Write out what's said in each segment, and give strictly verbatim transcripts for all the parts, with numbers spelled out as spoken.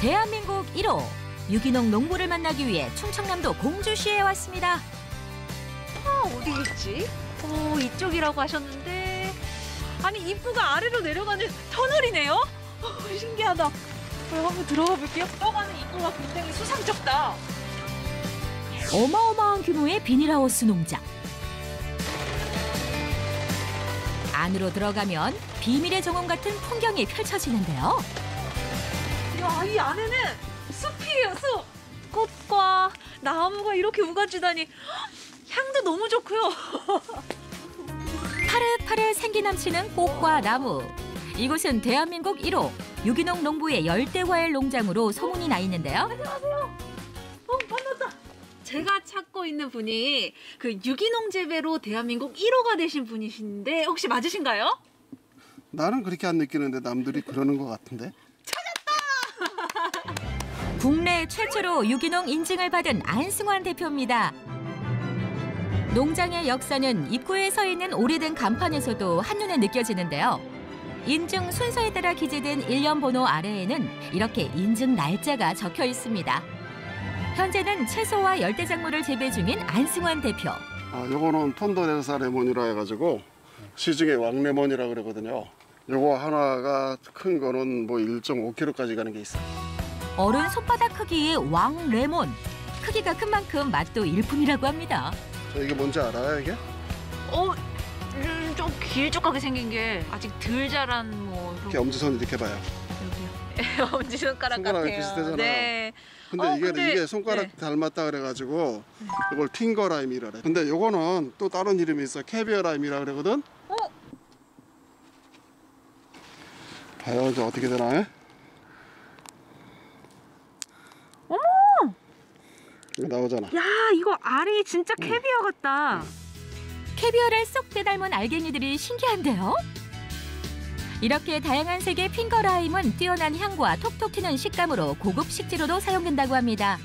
대한민국 일 호 유기농 농부를 만나기 위해 충청남도 공주시에 왔습니다. 아, 어디겠지? 오, 이쪽이라고 하셨는데 아니 입구가 아래로 내려가는 터널이네요? 오, 신기하다. 그럼 한번 들어가 볼게요. 들어가는 입구가 굉장히 수상쩍다. 어마어마한 규모의 비닐하우스 농장. 안으로 들어가면 비밀의 정원 같은 풍경이 펼쳐지는데요. 야, 이 안에는 숲이에요, 숲. 꽃과 나무가 이렇게 우거지다니 향도 너무 좋고요. 파릇파릇 생기 넘치는 꽃과 나무. 이곳은 대한민국 일 호 유기농 농부의 열대과일 농장으로 소문이 나 있는데요. 안녕하세요. 어, 만났다. 제가 찾고 있는 분이 그 유기농 재배로 대한민국 일 호가 되신 분이신데 혹시 맞으신가요? 나는 그렇게 안 느끼는데 남들이 그러는 것 같은데. 찾았다! 국내 최초로 유기농 인증을 받은 안승환 대표입니다. 농장의 역사는 입구에 서 있는 오래된 간판에서도 한눈에 느껴지는데요. 인증 순서에 따라 기재된 일련 번호 아래에는 이렇게 인증 날짜가 적혀 있습니다. 현재는 채소와 열대작물을 재배 중인 안승환 대표. 아, 요거는 폰도레사 레몬이라 해가지고 시중에 왕레몬이라 그러거든요. 요거 하나가 큰 거는 뭐 일 점 오 킬로그램까지 가는 게 있어요. 어른 손바닥 크기의 왕 레몬. 크기가 큰 만큼 맛도 일품이라고 합니다. 저 이게 뭔지 알아요, 이게? 어, 음, 좀 길쭉하게 생긴 게 아직 덜 자란 뭐 이렇게 엄지손 이렇게 봐요. 여기요. 엄지손가락 같아요. 비슷하잖아. 네. 근데 어, 이게 근데, 이게 손가락 네. 닮았다 그래가지고 이걸 팅거라임이라 그래. 근데 요거는 또 다른 이름이 있어. 캐비어라임이라 그러거든. 어? 봐요, 이제 어떻게 되나? 어머! 이거 나오잖아. 야, 이거 알이 진짜 캐비어 같다. 캐비어를 쏙 빼닮은 알갱이들이 신기한데요. 이렇게 다양한 색의 핑거라임은 뛰어난 향과 톡톡 튀는 식감으로 고급 식재료로 사용된다고 합니다.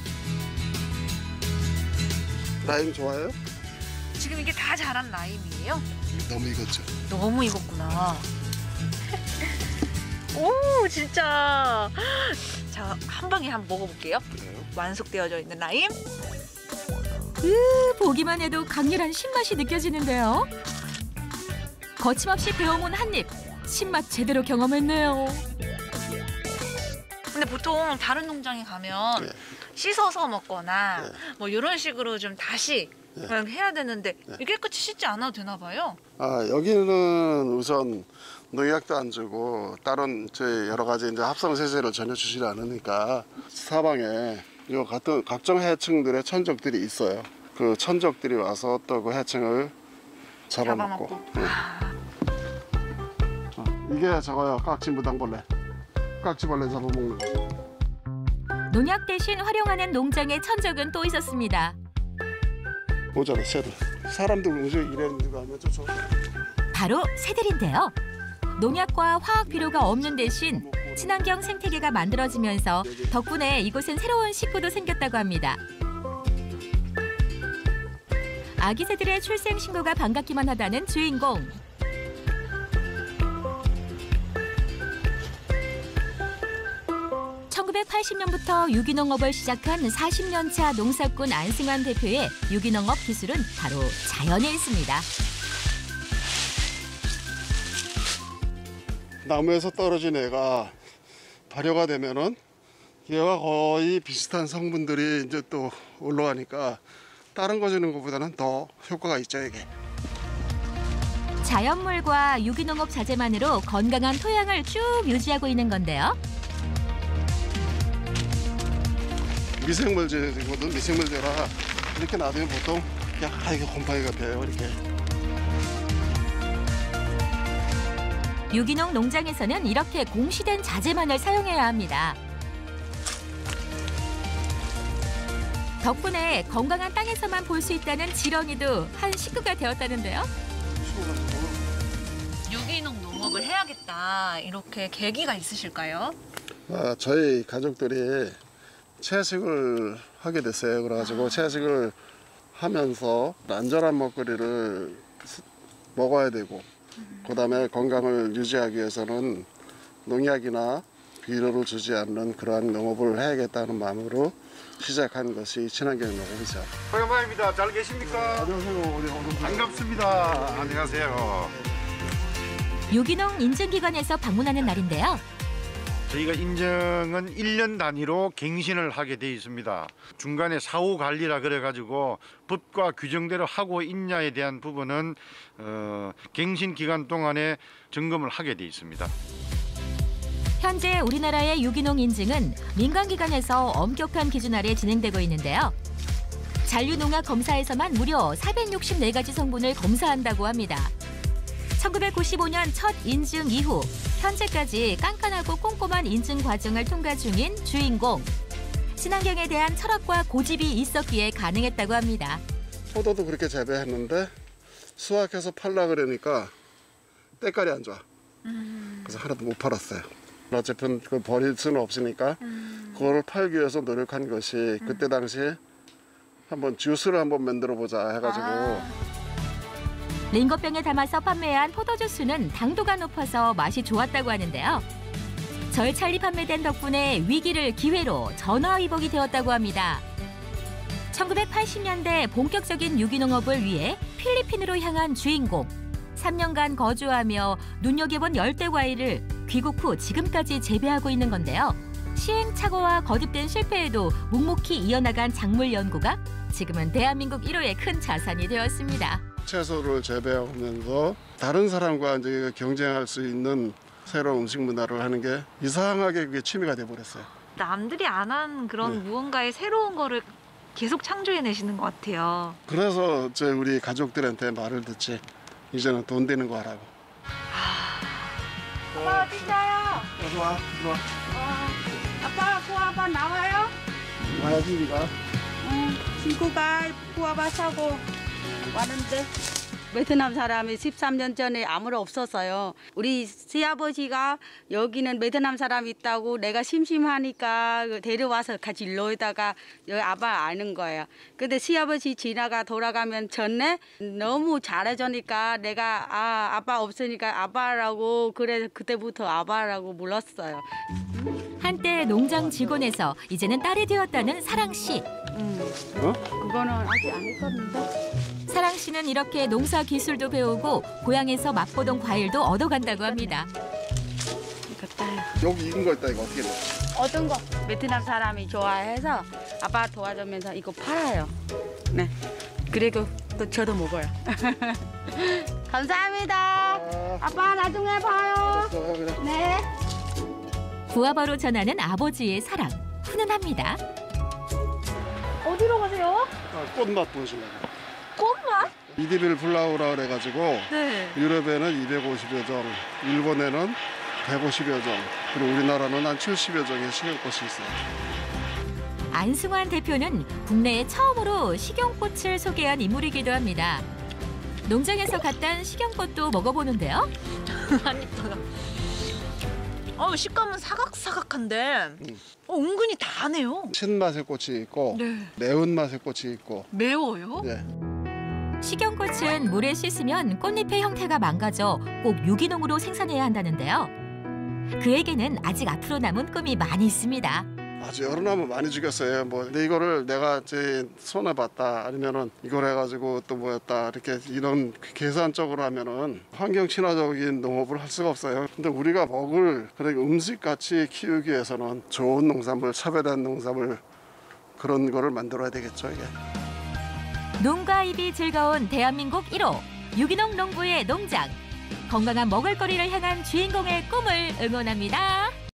라임 좋아해요? 지금 이게 다 자란 라임이에요? 너무 익었죠. 너무 익었구나. 오, 진짜. 자, 한 방에 한번 먹어볼게요. 그래요? 완숙되어져 있는 라임. 으, 보기만 해도 강렬한 신맛이 느껴지는데요. 거침없이 베어문 한 입. 신맛 제대로 경험했네요. 근데 보통 다른 농장에 가면 네. 씻어서 먹거나 네. 뭐 이런 식으로 좀 다시 네. 그냥 해야 되는데 네. 깨끗이 씻지 않아도 되나 봐요. 아, 여기는 우선 농약도 안 주고 다른 저 여러 가지 이제 합성 세제를 전혀 주지 않으니까 사방에 요 같은 각종 해충들의 천적들이 있어요. 그 천적들이 와서 또 그 해충을 잡아먹고. 잡아먹고. 네. 어, 이게 저거요, 깍지 무당벌레. 깍지벌레 잡아먹는 거. 농약 대신 활용하는 농장의 천적은 또 있었습니다. 오잖아, 새들. 사람들 움직여 일하는 거 하면 저 바로 새들인데요. 농약과 화학 비료가 없는 대신 친환경 생태계가 만들어지면서 덕분에 이곳엔 새로운 식구도 생겼다고 합니다. 아기 새들의 출생 신고가 반갑기만 하다는 주인공. 천구백팔십 년부터 유기농업을 시작한 사십 년 차 농사꾼 안승환 대표의 유기농업 기술은 바로 자연에 있습니다. 나무에서 떨어진 애가 발효가 되면은 얘와 거의 비슷한 성분들이 이제 또 올라가니까 다른 거 주는 것보다는 더 효과가 있죠, 이게. 자연물과 유기농업 자재만으로 건강한 토양을 쭉 유지하고 있는 건데요. 미생물제거든. 미생물제라 이렇게 놔두면 보통 야 이게 곰팡이가 펴요, 이렇게. 유기농 농장에서는 이렇게 공시된 자재만을 사용해야 합니다. 덕분에 건강한 땅에서만 볼 수 있다는 지렁이도 한 식구가 되었다는데요. 유기농 농업을 해야겠다 이렇게 계기가 있으실까요? 아, 저희 가족들이 채식을 하게 됐어요. 그래가지고 아. 채식을 하면서 안전한 먹거리를 먹어야 되고 음. 그다음에 건강을 유지하기 위해서는 농약이나 비료를 주지 않는 그러한 농업을 해야겠다는 마음으로 시작한 것이 친환경 농업이죠. 소영마입니다. 잘 계십니까? 안녕하세요. 반갑습니다. 안녕하세요. 유기농 인증기관에서 방문하는 날인데요. 저희가 인증은 일 년 단위로 갱신을 하게 돼 있습니다. 중간에 사후 관리라 그래가지고 법과 규정대로 하고 있냐에 대한 부분은 어, 갱신 기간 동안에 점검을 하게 돼 있습니다. 현재 우리나라의 유기농 인증은 민간기관에서 엄격한 기준 아래 진행되고 있는데요. 잔류농약 검사에서만 무려 사백육십사 가지 성분을 검사한다고 합니다. 천구백구십오 년 첫 인증 이후 현재까지 깐깐하고 꼼꼼한 인증 과정을 통과 중인 주인공. 친환경에 대한 철학과 고집이 있었기에 가능했다고 합니다. 포도도 그렇게 재배했는데 수확해서 팔라 그러니까 때깔이 안 좋아. 그래서 하나도 못 팔았어요. 어차피 그걸 버릴 수는 없으니까 그거를 팔기 위해서 노력한 것이 그때 당시에 한번 주스를 한번 만들어 보자 해가지고 아. 링거병에 담아서 판매한 포도주스는 당도가 높아서 맛이 좋았다고 하는데요. 절찰리 판매된 덕분에 위기를 기회로 전화위복이 되었다고 합니다. 천구백팔십 년대 본격적인 유기농업을 위해 필리핀으로 향한 주인공. 삼 년간 거주하며 눈여겨본 열대 과일을 귀국 후 지금까지 재배하고 있는 건데요. 시행착오와 거듭된 실패에도 묵묵히 이어나간 작물 연구가 지금은 대한민국 일 호의 큰 자산이 되었습니다. 채소를 재배하면서 다른 사람과 이제 경쟁할 수 있는 새로운 음식 문화를 하는 게 이상하게 그게 취미가 돼버렸어요. 남들이 안 한 그런 네. 무언가의 새로운 거를 계속 창조해내시는 것 같아요. 그래서 저 우리 가족들한테 말을 듣지. 이제는 돈 되는 거 하라고. 아빠 어딨어요? 어서 와, 들어 와. 아빠 구아바 나와요? 와야지 니가. 응, 친구가 구아바 사고 왔는데 베트남 사람이 십삼 년 전에 아무도 없었어요. 우리 시아버지가 여기는 베트남 사람이 있다고 내가 심심하니까 데려와서 같이 놀다가 여기 아빠 아는 거예요. 근데 시아버지 지나가 돌아가면 전에 너무 잘해주니까 내가 아 아빠 없으니까 아빠라고 그래 그때부터 아빠라고 불렀어요. 한때 농장 직원에서 이제는 딸이 되었다는 사랑 씨. 음, 어? 그거는 아직 안 했었는데. 사랑 씨는 이렇게 농사 기술도 배우고 고향에서 맛보던 과일도 얻어간다고 합니다. 이거 따요. 여기 익은 거 있다 이거 어떻게 돼? 어떤 거? 베트남 사람이 좋아해서 아빠 도와주면서 이거 팔아요. 네. 그리고 또 저도 먹어요. 감사합니다. 아빠 나중에 봐요. 어, 그래. 네. 구아바로 전하는 아버지의 사랑. 훈훈합니다. 어디로 가세요? 아, 꽃맛 보여주려고. 꽃맛? 미디빌 플라우라 그래가지고 네. 유럽에는 이백오십여 종, 일본에는 백오십여 종, 그리고 우리나라는 한 칠십여 종의 식용꽃이 있어요. 안승환 대표는 국내에 처음으로 식용꽃을 소개한 인물이기도 합니다. 농장에서 갖다 식용꽃도 먹어보는데요. 아니, 어, 식감은 사각사각한데 음. 어, 은근히 다네요. 신맛의 꽃이 있고 네. 매운맛의 꽃이 있고. 매워요? 예. 식용꽃은 물에 씻으면 꽃잎의 형태가 망가져 꼭 유기농으로 생산해야 한다는데요. 그에게는 아직 앞으로 남은 꿈이 많이 있습니다. 아주 여러 나무 많이 죽였어요. 뭐 근데 이거를 내가 제 손에 봤다 아니면은 이걸 해가지고 또 뭐였다 이렇게 이런 계산적으로 하면은 환경 친화적인 농업을 할 수가 없어요. 근데 우리가 먹을 그런 음식 같이 키우기 위해서는 좋은 농산물, 차별화된 농산물 그런 거를 만들어야 되겠죠 이게. 농가 입이 즐거운 대한민국 일 호 유기농 농부의 농장. 건강한 먹을거리를 향한 주인공의 꿈을 응원합니다.